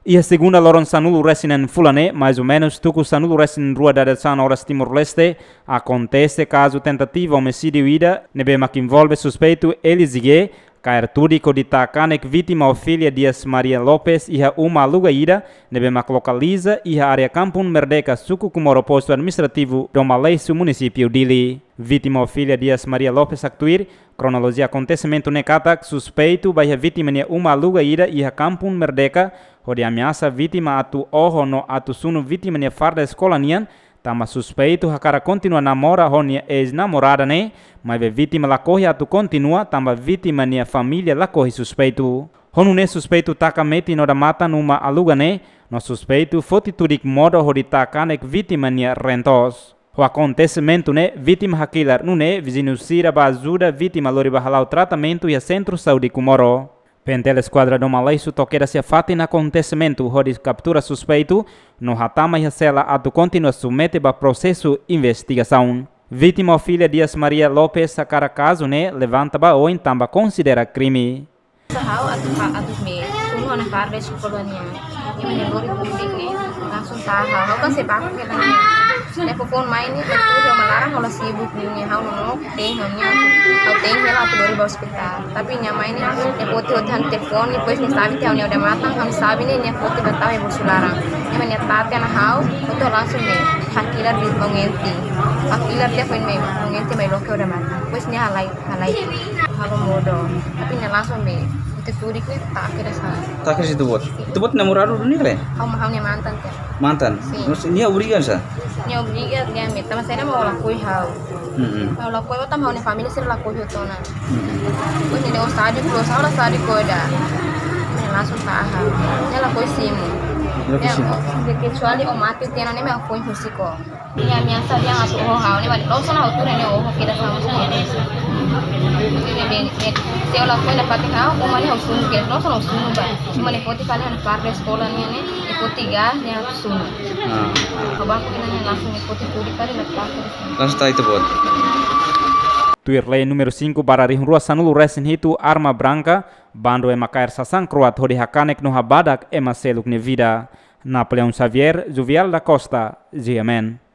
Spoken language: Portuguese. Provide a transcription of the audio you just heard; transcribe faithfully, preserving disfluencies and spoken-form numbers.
E a segunda loron Sanulu resinen fulane, mais ou menos, tuku Sanulu resinen Rua da San horas Timor-Leste, acontece caso tentativa homicídio ida, nebema que envolve suspeito Elizigue, cair tudico de Takanek vítima Ofília Dias Maria Lopes e a uma aluga ida, nebema que localiza e a área Campun Merdeka suku como posto administrativo do Malaiço município Dili. Vítima Ofília Dias Maria Lopes actuir, cronologia acontecimento necatak suspeito vai a vítima ne uma aluga ida e a Campun Merdeka, onde ameaça vítima atu oho no atu sunu vítima ne farda escola nian, tama suspeito a cara continua namora honia ex-namorada ne, mas a vítima la corre atu continua, tama vítima ne família la corre suspeito. Honu ne suspeito taka meti no da mata numa aluga ne, no suspeito fotitudik modo hodi taka nek vítima ne rentos. O acontecimento ne, vítima hakilar nune, vizinho sira ba ajuda vítima lori bahalau tratamento e a centro saúde Kumoro. Pentela esquadra do Malaiço toqueira se afata em acontecimento, onde captura suspeito, no ratama e a cela atu continua submete ba processo investigação. Vítima filha Dias Maria Lopes a cara caso ne levanta ba ou então ba considera crime. Sahau atu atu me, semua na farda escolania. Yang menyebori publik ni langsung tahu, kau kan sebab kelanya. Nepopon main ni, aku dia melarang kalau sibuk ni, hau nongok, teh hamnya, hau teh hela aku dari bawah hospital. Tapi nyamai ni, nepoti hotan telefon ni, pois ni sabi teh, ni udah matang, ham sabi ni, nepoti betaw yang bersularang. Yang menyat tati anak hau, itu langsung ni, hakilar di mengenti, hakilar dia poin main, mengenti main loke udah matang. Pois ni halai, halai, halu modo. Tapi ni langsung ni. Tudik ni tak kira salah. Tak kira itu buat. Itu buat namorado dulu ni kali? Kau mahamnya mantan kan? Mantan. Terus ini obrigan sah? Ini obrigan dia minta, mas saya mau lakui hau. Mau lakui, tapi mau ni família sih lakui itu na. Terus ini oh sadi dulu, salah sadi kau dah. Ini langsung tahu. Ini lakui simu. Kecuali oh mati tiada ni mau lakui husiko. Ini biasa dia ngasih oh hau ni, balik langsung hau tu ni oh kita sama sama ni. Se eu lá foi na Paticau, o mani ao suno que não só ao suno ba, cuma ne poti kali na parque escola ni ne, ne poti gas ne ao suno. Ah. Abang ko ni langsung ne poti puri kali na parque. Langsung tahu itu buat. Tuirlei número cinco barari Rua Sanulu resin hitu arma branca, bando e macair sasang croat hodi hakanek no habadak e maseluk ne vida. Napoleão Xavier, Juvial da Costa, G M N.